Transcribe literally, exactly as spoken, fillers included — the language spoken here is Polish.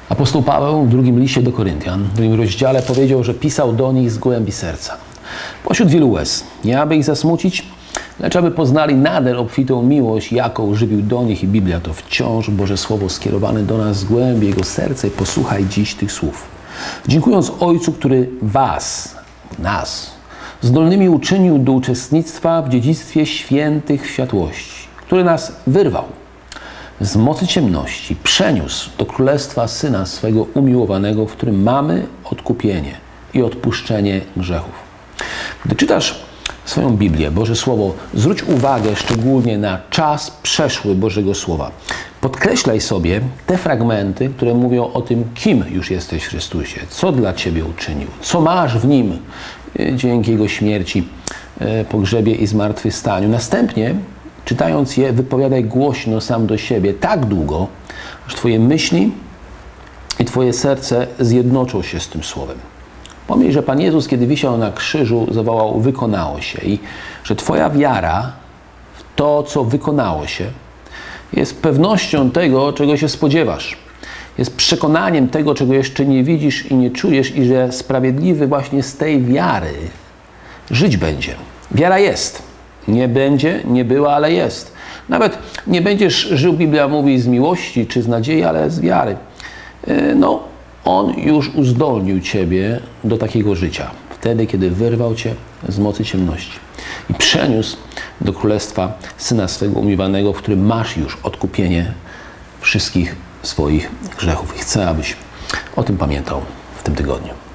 Apostoł Paweł w drugim liście do Koryntian, w drugim rozdziale powiedział, że pisał do nich z głębi serca. Pośród wielu łez, nie aby ich zasmucić, lecz aby poznali nader obfitą miłość, jaką żywił do nich i Biblia to wciąż Boże Słowo skierowane do nas z głębi Jego serca i posłuchaj dziś tych słów. Dziękując Ojcu, który was, nas, zdolnymi uczynił do uczestnictwa w dziedzictwie świętych w światłości, który nas wyrwał z mocy ciemności, przeniósł do królestwa Syna swego umiłowanego, w którym mamy odkupienie i odpuszczenie grzechów. Gdy czytasz swoją Biblię, Boże Słowo, zwróć uwagę szczególnie na czas przeszły Bożego Słowa. Podkreślaj sobie te fragmenty, które mówią o tym, kim już jesteś w Chrystusie, co dla Ciebie uczynił, co masz w Nim dzięki Jego śmierci, pogrzebie i zmartwychwstaniu. Następnie, czytając je, wypowiadaj głośno sam do siebie tak długo, aż Twoje myśli i Twoje serce zjednoczą się z tym Słowem. Pomyśl, że Pan Jezus, kiedy wisiał na krzyżu, zawołał: wykonało się, i że Twoja wiara w to, co wykonało się, jest pewnością tego, czego się spodziewasz. Jest przekonaniem tego, czego jeszcze nie widzisz i nie czujesz, i że sprawiedliwy właśnie z tej wiary żyć będzie. Wiara jest. Nie będzie, nie była, ale jest. Nawet nie będziesz żył, Biblia mówi, z miłości czy z nadziei, ale z wiary. No, On już uzdolnił Ciebie do takiego życia. Wtedy, kiedy wyrwał Cię z mocy ciemności i przeniósł do królestwa Syna swego umiłowanego, w którym masz już odkupienie wszystkich swoich grzechów. I chcę, abyś o tym pamiętał w tym tygodniu.